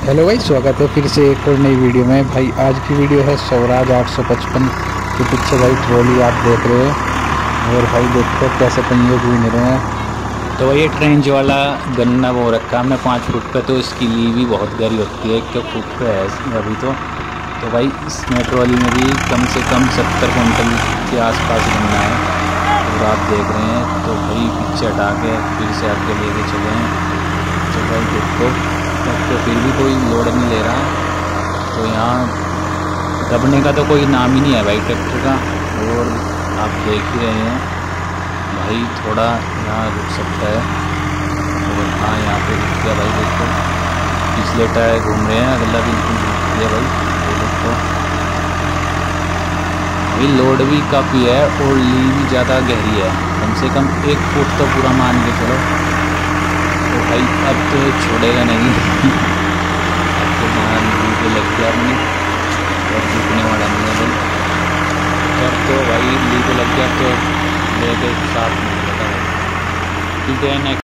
Hello भाई, स्वागत है फिर से एक और नई वीडियो में। भाई आज की वीडियो है स्वराज 855 के पीछे भाई ट्रॉली आप देख रहे हैं। और भाई देखो कैसे पहिए घूम रहे हैं। तो ये ट्रेंच वाला गन्ना वो रखा हमने 5 फुट पे, तो इसकी ली भी बहुत गहरी होती है। 1 फुट पे है अभी तो भाई इसमें ट्रॉली में भी कम से कम 70 कुंटल के आसपास गन्ना है। और आप देख रहे हैं तो भाई पीछे हटा के फिर से आगे लेके चले हैं। तो भाई देखो तो फिर भी कोई लोड नहीं ले रहा है। तो यहाँ दबने का तो कोई नाम ही नहीं है भाई ट्रैक्टर का। और आप देख ही रहे हैं भाई थोड़ा यहाँ रुक सकता है। और हाँ यहाँ पे रुक गया भाई। देखो पिछले टायर घूम रहे हैं, अगला बिल्कुल रुक गया भाई। ये देखो भाई लोड भी काफ़ी है और ली भी ज़्यादा गहरी है, कम से कम 1 फुट तो पूरा मान के चलो। तो भाई अब तो छोड़ेगा नहीं अब तो मान ली लग गया अपनी और रुकने वाला नहीं है भाई। अब तो भाई ली पे लग गया तो लेके साथ में ठीक है।